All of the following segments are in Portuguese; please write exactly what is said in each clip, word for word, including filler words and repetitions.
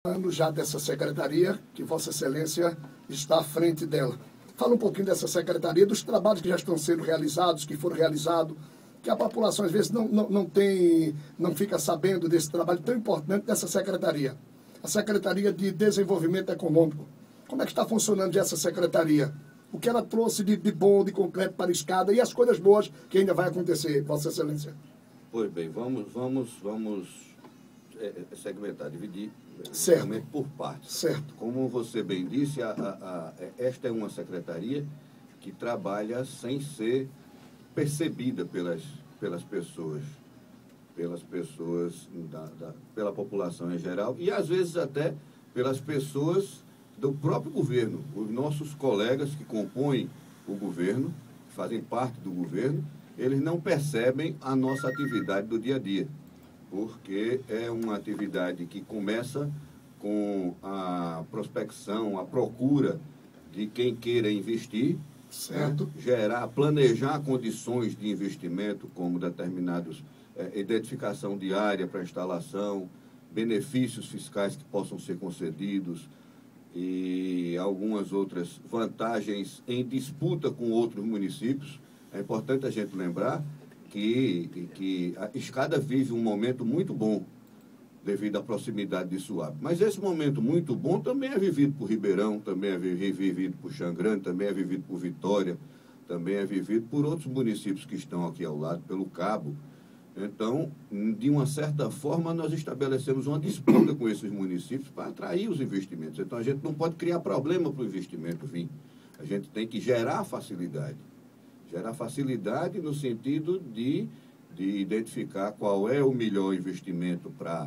anos já dessa secretaria, que Vossa Excelência está à frente dela. Fala um pouquinho dessa secretaria, dos trabalhos que já estão sendo realizados, que foram realizados, que a população às vezes não, não, não tem, não fica sabendo desse trabalho tão importante dessa secretaria. A Secretaria de Desenvolvimento Econômico. Como é que está funcionando essa secretaria? O que ela trouxe de, de bom, de concreto para a escada e as coisas boas que ainda vai acontecer, Vossa Excelência? Pois bem, vamos, vamos, vamos é, segmentar, dividir certo. por partes. Certo. Como você bem disse, a, a, a, esta é uma secretaria que trabalha sem ser percebida pelas, pelas pessoas, pelas pessoas, da, da, pela população em geral e às vezes até pelas pessoas do próprio governo. Os nossos colegas que compõem o governo, que fazem parte do governo, eles não percebem a nossa atividade do dia a dia, porque é uma atividade que começa com a prospecção, a procura de quem queira investir, certo. Né? Gerar, planejar condições de investimento, como determinados, é, identificação de área para instalação, benefícios fiscais que possam ser concedidos, e algumas outras vantagens em disputa com outros municípios. É importante a gente lembrar que, que a Escada vive um momento muito bom devido à proximidade de Suape. Mas esse momento muito bom também é vivido por Ribeirão, também é vivido por Xangrande, também é vivido por Vitória, também é vivido por outros municípios que estão aqui ao lado, pelo Cabo. Então, de uma certa forma, nós estabelecemos uma disputa com esses municípios para atrair os investimentos. Então, a gente não pode criar problema para o investimento vir. A gente tem que gerar facilidade. Gerar facilidade no sentido de, de identificar qual é o melhor investimento para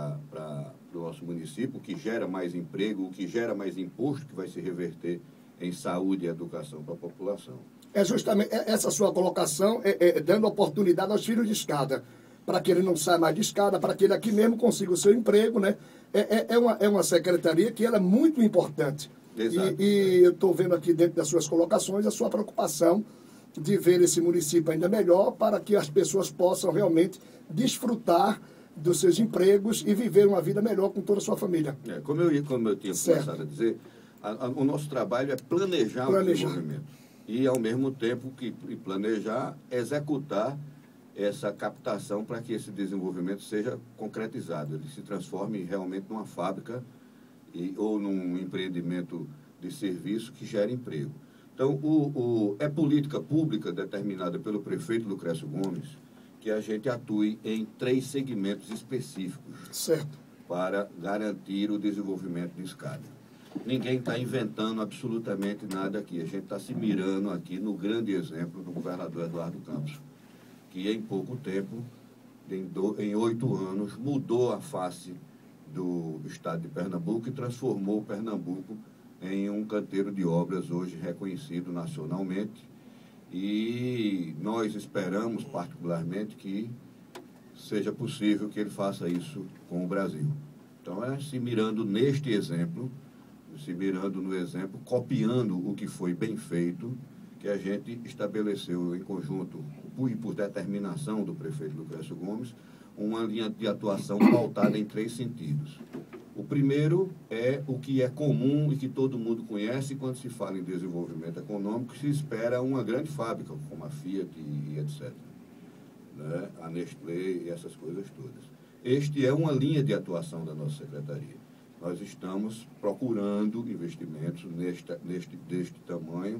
o nosso município, o que gera mais emprego, o que gera mais imposto, que vai se reverter em saúde e educação para a população. É justamente essa sua colocação, é, é, dando oportunidade aos filhos de escada, para que ele não saia mais de escada, para que ele aqui mesmo consiga o seu emprego, né? É, é, é, uma, é uma secretaria que ela é muito importante. Exato. E, e eu estou vendo aqui dentro das suas colocações a sua preocupação de ver esse município ainda melhor para que as pessoas possam realmente desfrutar dos seus empregos e viver uma vida melhor com toda a sua família. É, como, eu, como eu tinha certo. começado a dizer, a, a, o nosso trabalho é planejar, planejar. o desenvolvimento. E, ao mesmo tempo que planejar, executar essa captação para que esse desenvolvimento seja concretizado, ele se transforme realmente numa fábrica e, ou num empreendimento de serviço que gere emprego. Então, o, o, é política pública determinada pelo prefeito Lucrécio Gomes que a gente atue em três segmentos específicos certo. para garantir o desenvolvimento de Escada. Ninguém está inventando absolutamente nada aqui. A gente está se mirando aqui no grande exemplo do governador Eduardo Campos, que em pouco tempo, em, do, em oito anos, mudou a face do estado de Pernambuco e transformou Pernambuco em um canteiro de obras hoje reconhecido nacionalmente. E nós esperamos, particularmente, que seja possível que ele faça isso com o Brasil. Então, é se mirando neste exemplo, se mirando no exemplo, copiando o que foi bem feito, que a gente estabeleceu em conjunto, e por determinação do prefeito Lucrécio Gomes, uma linha de atuação pautada em três sentidos. O primeiro é o que é comum e que todo mundo conhece quando se fala em desenvolvimento econômico, se espera uma grande fábrica, como a Fiat e etcétera, né? A Nestlé e essas coisas todas. Este é uma linha de atuação da nossa secretaria. Nós estamos procurando investimentos neste, neste, deste tamanho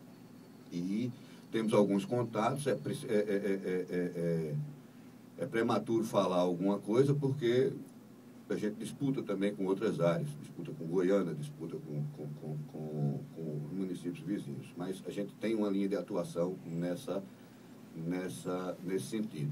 e temos alguns contatos. É, é, é, é, é, é prematuro falar alguma coisa porque a gente disputa também com outras áreas, disputa com Goiânia, disputa com, com, com, com, com os municípios vizinhos. Mas a gente tem uma linha de atuação nessa, nessa, nesse sentido.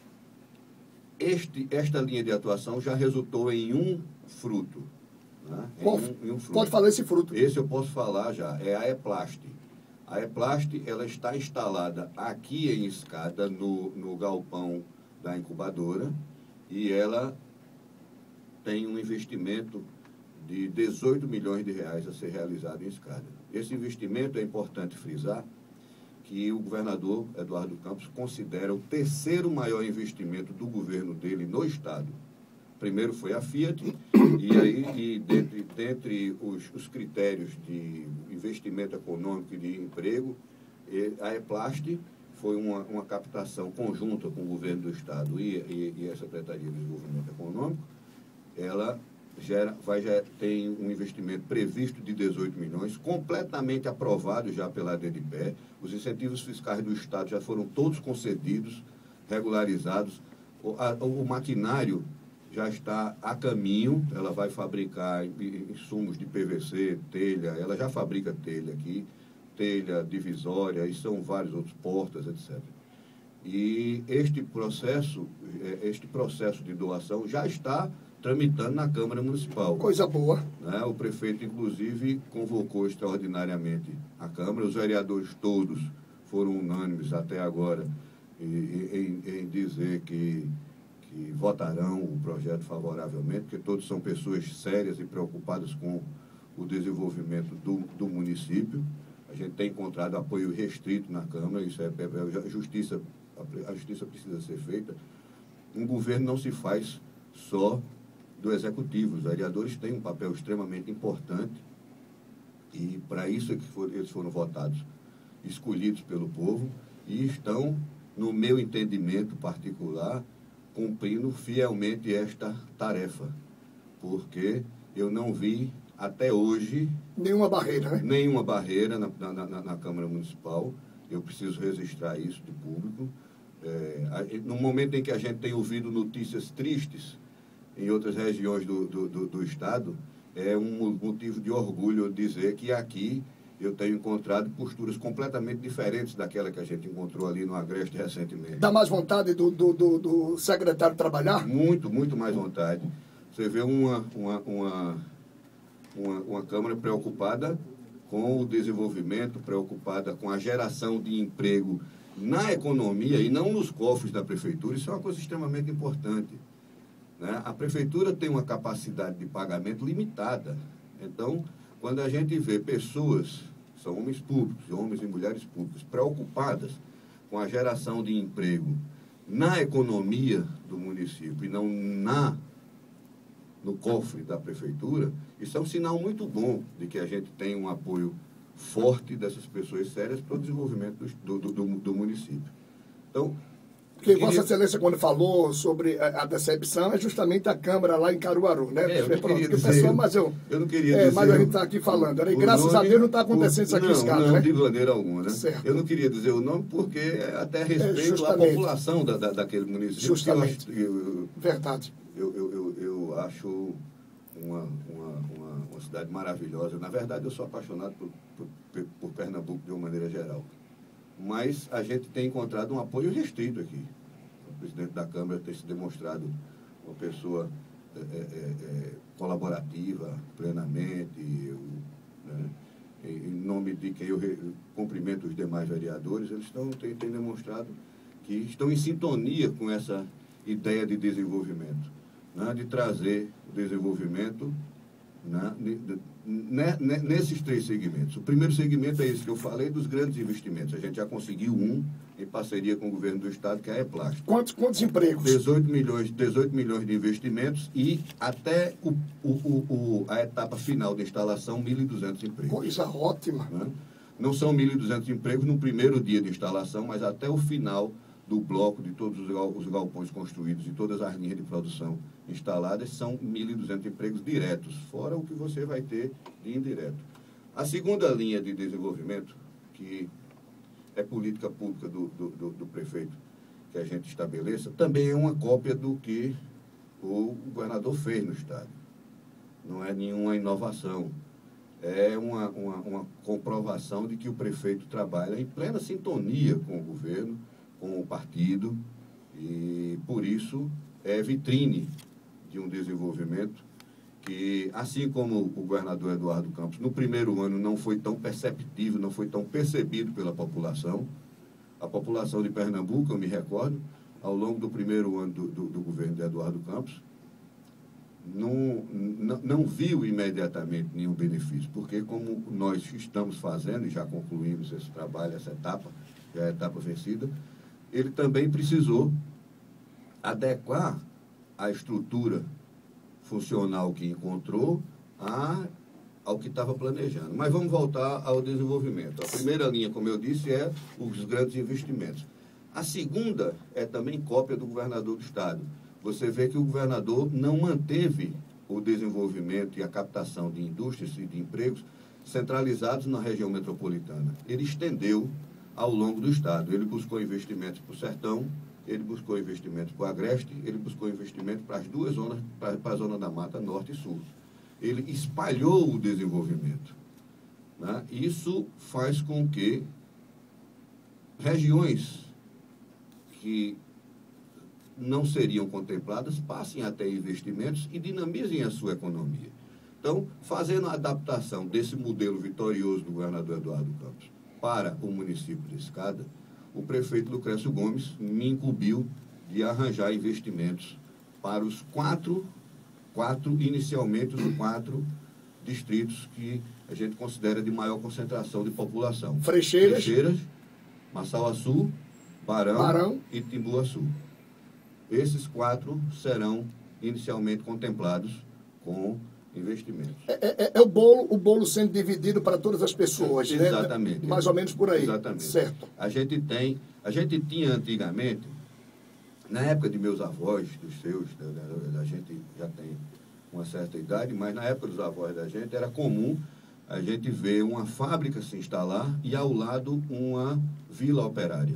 Este, esta linha de atuação já resultou em um fruto. Né? Em um, em um fruto. Pode falar esse fruto. Esse eu posso falar já, é a Eplast. A Eplast, ela está instalada aqui em Escada, no, no galpão da incubadora, e ela tem um investimento de dezoito milhões de reais a ser realizado em Escada. Esse investimento, é importante frisar, que o governador Eduardo Campos considera o terceiro maior investimento do governo dele no Estado. Primeiro foi a Fiat E aí, e dentre, dentre os, os critérios de investimento econômico e de emprego, a EPLAST foi uma, uma captação conjunta com o governo do Estado e, e, e a Secretaria de Desenvolvimento Econômico. Ela gera, vai, já tem um investimento previsto de dezoito milhões, completamente aprovado já pela ADEDIPE. Os incentivos fiscais do Estado já foram todos concedidos, regularizados. O, a, o maquinário já está a caminho, ela vai fabricar insumos de P V C, telha, ela já fabrica telha aqui, telha divisória, e são vários outros portas, etcétera. E este processo, este processo de doação já está tramitando na Câmara Municipal. Coisa boa. Né? O prefeito, inclusive, convocou extraordinariamente a Câmara, os vereadores todos foram unânimes até agora em, em, em dizer que que votarão o projeto favoravelmente, porque todos são pessoas sérias e preocupadas com o desenvolvimento do, do município. A gente tem encontrado apoio restrito na Câmara, isso é, é, a, justiça, a justiça precisa ser feita. Um governo não se faz só do Executivo, os vereadores têm um papel extremamente importante e para isso é que for, eles foram votados, escolhidos pelo povo e estão, no meu entendimento particular, cumprindo fielmente esta tarefa, porque eu não vi até hoje... Nenhuma barreira, né? Nenhuma barreira na, na, na, na Câmara Municipal. Eu preciso registrar isso de público. É, no momento em que a gente tem ouvido notícias tristes em outras regiões do, do, do, do Estado, é um motivo de orgulho dizer que aqui eu tenho encontrado posturas completamente diferentes daquela que a gente encontrou ali no Agreste recentemente. Dá mais vontade do, do, do, do secretário trabalhar? Muito, muito mais vontade. Você vê uma, uma, uma, uma, uma Câmara preocupada com o desenvolvimento, preocupada com a geração de emprego na economia e não nos cofres da Prefeitura. Isso é uma coisa extremamente importante. Né? A Prefeitura tem uma capacidade de pagamento limitada. Então, quando a gente vê pessoas, são homens públicos, homens e mulheres públicos, preocupadas com a geração de emprego na economia do município e não na, no cofre da Prefeitura, isso é um sinal muito bom de que a gente tem um apoio forte dessas pessoas sérias para o desenvolvimento do, do, do, do município. Então, Porque queria... Vossa Excelência, quando falou sobre a, a decepção, é justamente a Câmara lá em Caruaru, né? É, eu não queria dizer, pessoal, mas eu, eu não queria é, dizer... Mas a gente está aqui falando, né? E graças nome, a Deus não está acontecendo isso aqui não, em Escada, não, né? de maneira alguma, né? Certo. Eu não queria dizer o nome porque até respeito é, à população da, da, daquele município. Justamente. Eu, eu, Verdade. Eu, eu, eu, eu acho uma, uma, uma, uma cidade maravilhosa. Na verdade, eu sou apaixonado por, por, por Pernambuco de uma maneira geral. Mas a gente tem encontrado um apoio restrito aqui. O presidente da Câmara tem se demonstrado uma pessoa é, é, é, colaborativa plenamente, eu, né, em nome de quem eu re, cumprimento os demais vereadores, eles estão, têm, têm demonstrado que estão em sintonia com essa ideia de desenvolvimento, né, de trazer o desenvolvimento, né, de, de, né, nesses três segmentos. O primeiro segmento é esse que eu falei, dos grandes investimentos. A gente já conseguiu um em parceria com o governo do Estado, que é a EPLAST. Quantos, quantos empregos? dezoito milhões, dezoito milhões de investimentos e até o, o, o, a etapa final de instalação, mil e duzentos empregos. Coisa ótima. Né? Não são mil e duzentos empregos no primeiro dia de instalação, mas até o final do bloco, de todos os galpões construídos e todas as linhas de produção instaladas, são mil e duzentos empregos diretos, fora o que você vai ter de indireto. A segunda linha de desenvolvimento, que é política pública do, do, do, do prefeito, que a gente estabeleça, também é uma cópia do que o governador fez no Estado. Não é nenhuma inovação. É uma, uma, uma comprovação de que o prefeito trabalha em plena sintonia com o governo, com o partido, e, por isso, é vitrine de um desenvolvimento que, assim como o governador Eduardo Campos, no primeiro ano não foi tão perceptível, não foi tão percebido pela população. A população de Pernambuco, eu me recordo, ao longo do primeiro ano do, do, do governo de Eduardo Campos, não, não, não viu imediatamente nenhum benefício, porque como nós estamos fazendo, e já concluímos esse trabalho, essa etapa, já é a etapa vencida, ele também precisou adequar a estrutura funcional que encontrou a, ao que estava planejando. Mas vamos voltar ao desenvolvimento. A primeira linha, como eu disse, é os grandes investimentos. A segunda é também cópia do governador do Estado. Você vê que o governador não manteve o desenvolvimento e a captação de indústrias e de empregos centralizados na região metropolitana. Ele estendeu ao longo do Estado. Ele buscou investimentos para o Sertão, ele buscou investimentos para o Agreste, ele buscou investimento para as duas zonas, para, para a zona da Mata Norte e Sul. Ele espalhou o desenvolvimento, né? Isso faz com que regiões que não seriam contempladas passem a ter investimentos e dinamizem a sua economia. Então, fazendo a adaptação desse modelo vitorioso do governador Eduardo Campos para o município de Escada, o prefeito Lucrécio Gomes me incumbiu de arranjar investimentos para os quatro, quatro inicialmente os quatro distritos que a gente considera de maior concentração de população. Frecheiras, Frecheiras, Massauaçu, Barão, Barão e Timbuaçu. Esses quatro serão inicialmente contemplados com investimentos. É, é, é o bolo, o bolo sendo dividido para todas as pessoas, Exatamente. Né? Mais ou menos por aí. Exatamente. Certo. A gente tem, a gente tinha antigamente, na época de meus avós, dos seus, a gente já tem uma certa idade, mas na época dos avós da gente era comum a gente ver uma fábrica se instalar e ao lado uma vila operária.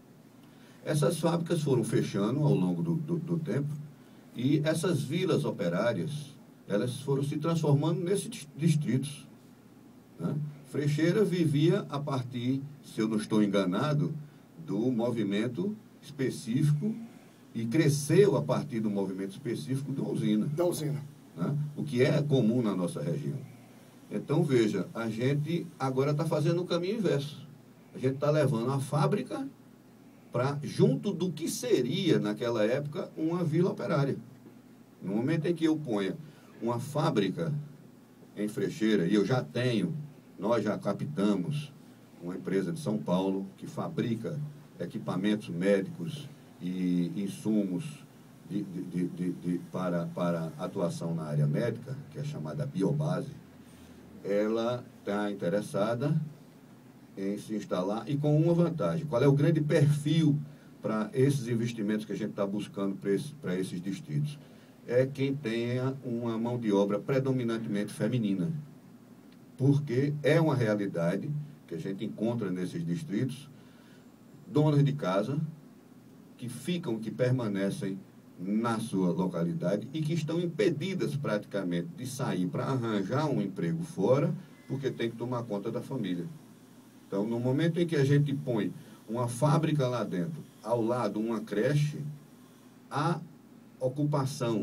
Essas fábricas foram fechando ao longo do, do, do tempo e essas vilas operárias, elas foram se transformando nesses distritos, né? Frecheira vivia a partir, se eu não estou enganado, do movimento específico e cresceu a partir do movimento específico da usina. Da usina. Né? O que é comum na nossa região. Então, veja, a gente agora está fazendo o caminho inverso. A gente está levando a fábrica para junto do que seria, naquela época, uma vila operária. No momento em que eu ponha uma fábrica em Frecheira, e eu já tenho, nós já captamos uma empresa de São Paulo que fabrica equipamentos médicos e insumos de, de, de, de, para, para atuação na área médica, que é chamada Biobase. Ela está interessada em se instalar e com uma vantagem. Qual é o grande perfil para esses investimentos que a gente está buscando para esse, para esses distritos? É quem tenha uma mão de obra predominantemente feminina, porque é uma realidade que a gente encontra nesses distritos, donas de casa que ficam, que permanecem na sua localidade e que estão impedidas praticamente de sair para arranjar um emprego fora, porque tem que tomar conta da família. Então, no momento em que a gente põe uma fábrica lá dentro, ao lado uma creche, a ocupação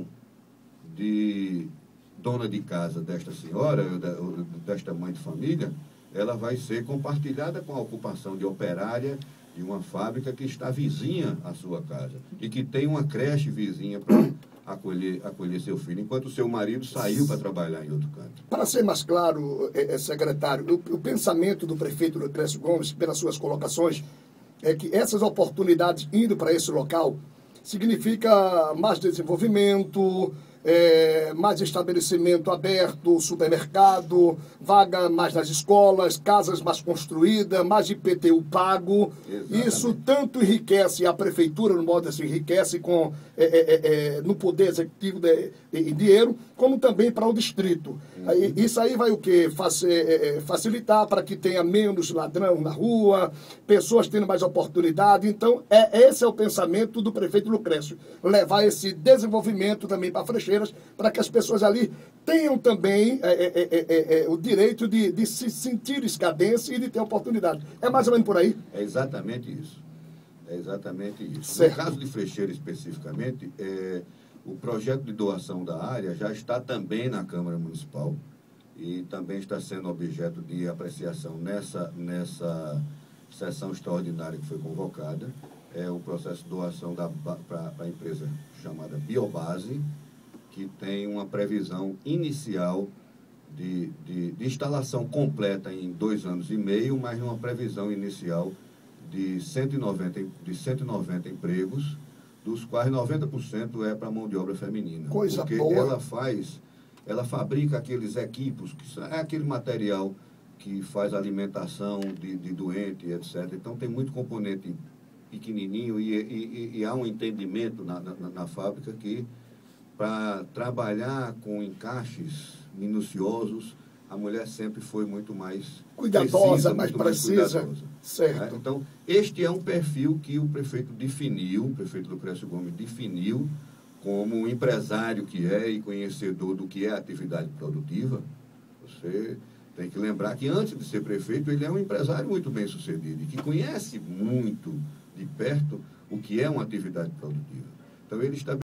de dona de casa desta senhora, desta mãe de família, ela vai ser compartilhada com a ocupação de operária de uma fábrica que está vizinha à sua casa e que tem uma creche vizinha para acolher, acolher seu filho, enquanto o seu marido saiu para trabalhar em outro canto. Para ser mais claro, secretário, o, o pensamento do prefeito Lucrécio Gomes, pelas suas colocações, é que essas oportunidades indo para esse local significa mais desenvolvimento, É, mais estabelecimento aberto, supermercado, vaga mais nas escolas, casas mais construídas, mais I P T U pago. Exatamente. Isso tanto enriquece a prefeitura, no modo assim, enriquece com, é, é, é, no poder executivo de, de, de dinheiro, como também para o distrito. Uhum. Aí, isso aí vai o quê? Fac, é, facilitar para que tenha menos ladrão na rua, pessoas tendo mais oportunidade. Então, é, esse é o pensamento do prefeito Lucrécio, levar esse desenvolvimento também para Frecheira, para que as pessoas ali tenham também é, é, é, é, o direito de, de se sentir escadense e de ter oportunidade. É mais ou menos por aí? É exatamente isso. É exatamente isso. Certo. No caso de Frecheira especificamente, é, o projeto de doação da área já está também na Câmara Municipal e também está sendo objeto de apreciação nessa, nessa sessão extraordinária que foi convocada. É o processo de doação para a empresa chamada Biobase, que tem uma previsão inicial de, de, de instalação completa em dois anos e meio, mas uma previsão inicial de cento e noventa, de cento e noventa empregos, dos quais noventa por cento é para mão de obra feminina. Coisa porque boa. ela faz, ela fabrica aqueles equipos, que é aquele material que faz alimentação de, de doente, etcétera. Então, tem muito componente pequenininho e, e, e há um entendimento na, na, na fábrica que, para trabalhar com encaixes minuciosos, a mulher sempre foi muito mais cuidadosa, precisa, mais muito mais precisa. cuidadosa, Certo. né? Então, este é um perfil que o prefeito definiu, o prefeito Lucrécio Gomes definiu como um empresário que é e conhecedor do que é atividade produtiva. Você tem que lembrar que, antes de ser prefeito, ele é um empresário muito bem sucedido e que conhece muito de perto o que é uma atividade produtiva. Então, ele está